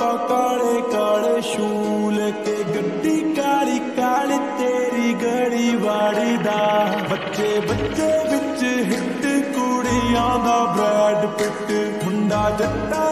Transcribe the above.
काले काले शूल के गड्डी काली काली तेरी गड़ी वाड़ी दा बच्चे बच्चे विच हिट कुड़ियां दा ब्रैड पिट मुंडा जट्टा